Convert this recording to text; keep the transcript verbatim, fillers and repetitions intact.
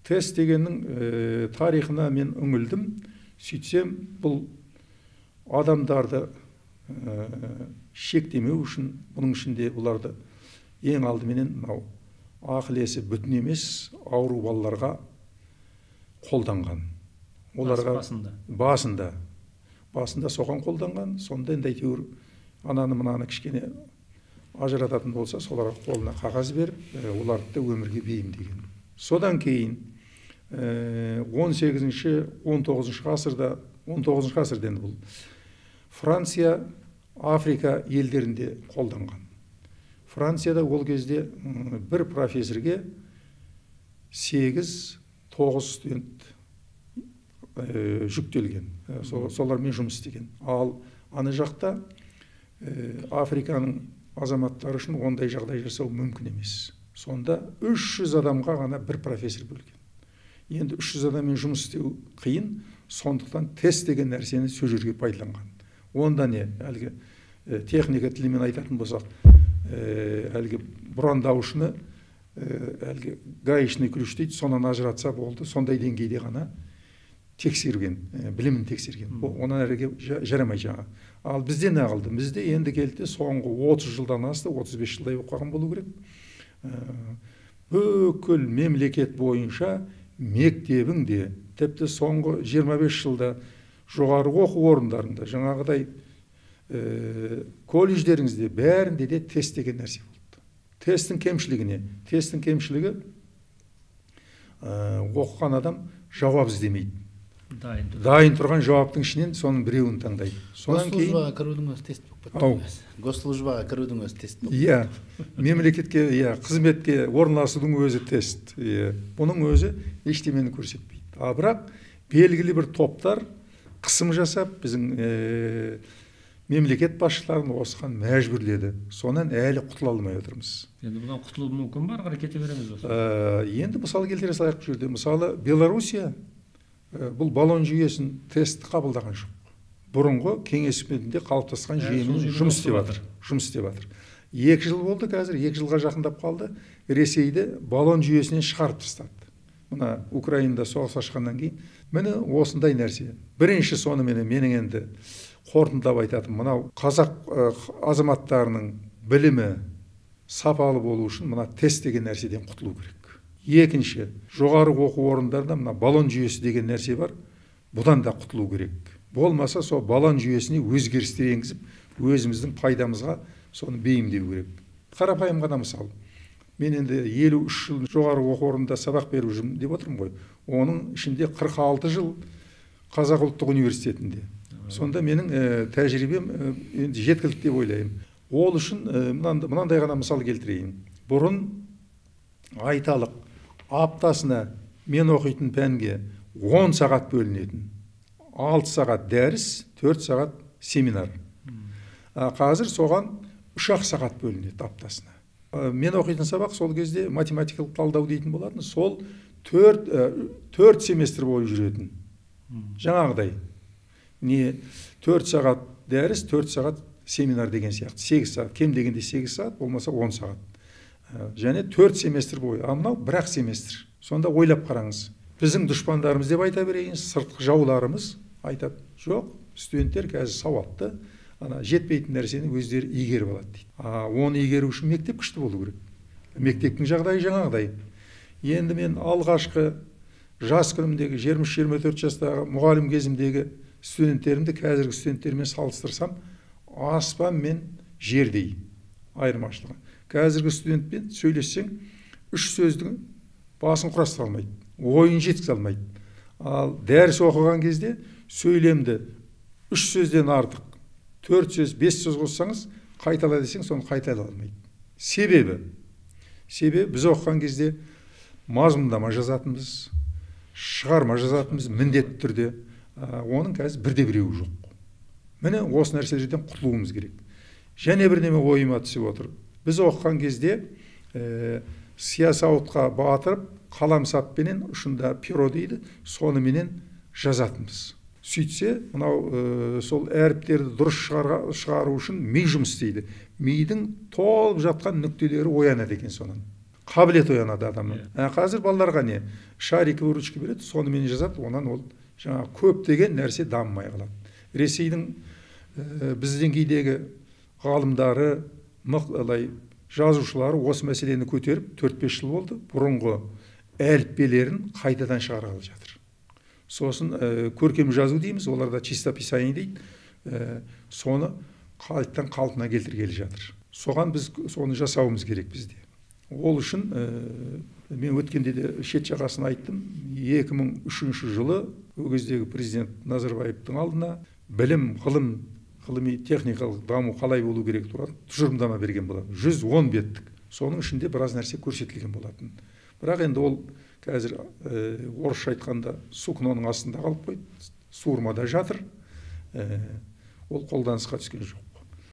тест дегеннің ә, тарихына мен үңілдім. Сөйтсем, бұл адамдарды ә, шектемеу үшін, бұның ішінде бұларды ең алдыменен мынау ақыл-есі бүтін емес ауру балаларға қолданған. Оларға басында. басында басында соған қолданған. Сонда енді әйтеуір ананы мынаны кішкене ажырататын болса, соларға қолына қағаз беріп, оларды да өмірге бейімдеген. Содан кейін он сегізінші он тоғызыншы ғасырда, он тоғызыншы ғасырда енді бұл Франция, Африка елдерінде қолданған. Францияда ол кезде бір профессорге сегіз тоғыз студент жүктелген. Солармен жұмыс істеген. Ал аны жақта Африканың азаматтары үшін ондай жағдай жасау мүмкін емес. Сонда үш жүз адамға ғана бір профессор бөлген. Енді үш жүз адаммен жұмыс істеу қиын, сондықтан тест деген нәрсені сол жерге пайдаланған. Онда не, әлгі техника тілімен айтатын болсақ, әлгі бұрандаушыны, әлгі гаишный ключ дейді, сонан ажыратса болды, сондай деңгейде ғана тексерген, білімін тексерген. Онан әріге жарамай жаңа. Ал бізде не қалды? Бізде енді келді соңғы отыз жылдан асты, отыз бес жылдай оқыған болу керек. Бүкіл мемлекет бойынша мектебіңде, тіпті соңғы жиырма бес жылда жоғары оқу орындарында, жаңағыдай колледждеріңізде бәрінде де тест деген нәрсе болды. Тесттің кемшілігі не? Тесттің кемшілігі оқыған адам жауап іздемейді. Дайын тұрған жауаптың ішінен соның біреуін таңдайды. Госслужбаға кірудің өзі тест болып кетті. Госслужбаға кірудің өзі тест болып кетті. Иә, мемлекетке, иә, қызметке орналасудың өзі тест. Бұның өзі ештемені көрсетпейді. А бірақ белгілі бір топтар қысым жасап, біздің мемлекет басшыларын осыған мәжбүрледі. Сонан әлі құтыла алмай отырмыз. Енді бұдан құтылу мүмкін бар, қарай кете береміз осы. Енді мысалы келтіре салайық бұл жерде. Мысалы Белоруссия бұл баллон жүйесін тест қабылдаған жоқ. Бұрынғы кеңес үкіметінде қалыптасқан жүйемен жұмыс істеп жатыр. Жұмыс істеп жатыр. Екі жыл болды қазір, екі жылға жақындап қалды. Ресейді баллон жүйесінен шығарып тастады. Мына Украинада соғыс ашқаннан кейін міне осындай нәрсе. Бірінші сонымен менің енді қорытындылап айтатым, мынау қазақ азаматтарының білімі сапалы болу үшін мына тест деген нәрседен құтылу керек. Екінші, жоғары оқу орындарында мына баллон жүйесі деген нәрсе бар. Бұдан да құтылу керек. Болмаса сол баллон жүйесіне өзгерістер енгізіп, өзіміздің пайдамызға соны бейімдеу керек. Қарапайым ғана мысал. Мен енді елу үш жыл жоғары оқу орнында сабақ беріп жүрмін деп отырмын ғой. Оның ішінде қырық алты жыл Қазақ ұлттық университетінде. Сонда менің тәжірибем енді жеткілікті деп ойлаймын. Ол үшін мынандай ғана мысал келтірейін. Бұрын айталық аптасына мен оқитын пәнге он сағат бөлінетін. алты сағат дәріс, төрт сағат семинар. Қазір соған үш ақ сағат бөлінеді аптасына. Мен оқитын сабақ сол кезде математикалық талдау дейтін болатын. Сол төрт семестр бойы жүретін. Жаңағыдай. Не төрт сағат дәріс, төрт сағат семинар деген сияқты. сегіз сағат, кем дегенде сегіз сағат, болмаса он сағат. Және төрт семестр бойы, амнау бір-ақ семестр. Сонда ойлап қараңыз. Біздің дұшпандарымыз деп айта берейін, сыртқы жауларымыз айтады, жоқ, студенттер қазір сауатты, ана жетпейтін нәрсені өздері игеріп алады дейді. А оны игеру үшін мектеп күшті болу керек. Мектептің жағдайы жаңағыдай. Енді мен алғашқы жас күнімдегі жиырма үш жиырма төрт жастағы мұғалім кезімдегі студенттерімді қазіргі студенттермен салыстырсам, аспан мен жердей айырмашылығы. Қазіргі студентпен сөйлессең, үш сөздің басын құрастыра алмайды, ойын жеткізе алмайды. Ал дәріс оқыған кезде сөйлемді үш сөзден артық, төрт сөз, бес сөз қоссаңыз, қайтала десең, соны қайтала алмайды. Себебі, себебі біз оқыған кезде мазмұндама жазатынбыз, шығарма жазатынбыз, міндетті түрде. Оның қазір бірде біреуі жоқ. Міне осы нәрселерден құтылуымыз керек. Және бірдеме ойыма түсіп отыр. Біз оқыған кезде сиясауытқа батырып, қаламсаппенен ұшында перо дейді, соныменен жазатынбыз. Сөйтсе, мынау сол әріптерді дұрыс шығару үшін ми жұмыс істейді. Мидың толып жатқан нүктелері оянады екен сонан. қабілет оянады адамның. Ә, қазір балаларға не шариковый ручка береді, сонымен жазады, онан ол жаңа көптеген нәрсе дамымай қалады. Ресейдің ә, біз деңгейдегі ғалымдары, мықтылай жазушылары осы мәселені көтеріп төрт бес жыл болды, бұрынғы әліппелерін қайтадан шығарғалы жатыр. Сосын ә, көркем жазу дейміз, оларда чистописание дейді, ә, соны қайтадан қалпына келтіргелі жатыр. Соған біз соны жасауымыз керек бізде. Ол үшін ә, мен өткенде де шет жағасын айттым, екі мың үшінші жылы ол кездегі президент Назарбаевтың алдына білім, ғылым, ғылыми техникалық даму қалай болу керек туралы тұжырымдама берген болатын. жүз он беттік. Соның ішінде біраз нәрсе көрсетілген болатын. Бірақ енді ол қазір ә, орысша айтқанда сукноның астында қалып қойды, суырмада жатыр, ә, ол қолданысқа түскен жоқ.